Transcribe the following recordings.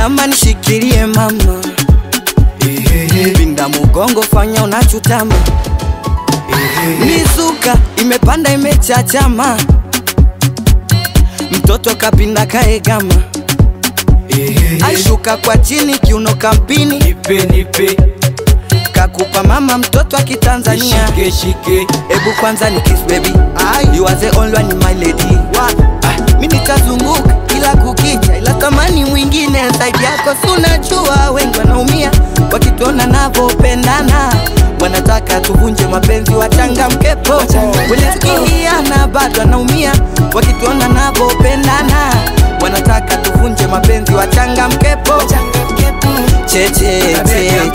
inama nishikilie mama, pinda mugongo fanya unachutama, mizuka imepanda imechachama, mtoto kapinda kaegama, aishuka kwa chini kiuno kampini, nipe kakupa mama mtoto wa Kitanzania, shike ebu kwanza ni kiss baby, you are the only one in my lady. Mimi nitazunguka kila kukicha, ila tamani mwingine zaidi yako. Unajua wengi wanaumia wakituona navopendana, wanataka tuvunje mapenzi wachangamkepo. Wanakiana bado wanaumia wakituona navopendana, wanataka tuvunje mapenzi wachangamkepo. Cheche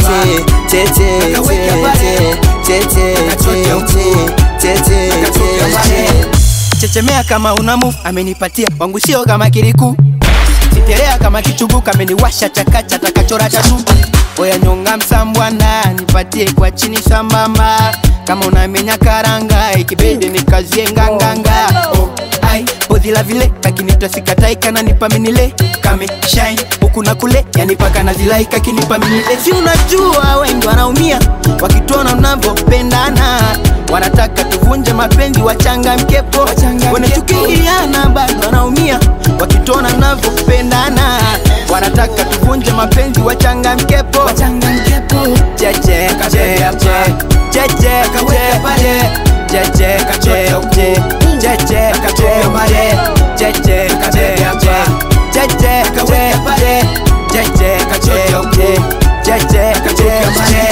chechemea kama unamu amenipatia wangu sio kama kiriku, siterea kama kichugu kameniwasha chakacha takachora chatu. Oya nyonga msambwana nipatie kwa chini sambamba, kama unamenya karanga ikibidi nikazie nganganga. Ai bodi la vile lakini tasikatai kana nipa minile kame shine huku na kule, yani paka na zilai kakinipa minile. Si unajua wengi wanaumia wakituona unavyopendana, wanataka tuvunje mapenzi wachangamkepo. Wanachukiana bado wanaumia wakituona unavyopendana, wanataka tuvunje mapenzi wachangamkepo. Cheche cheche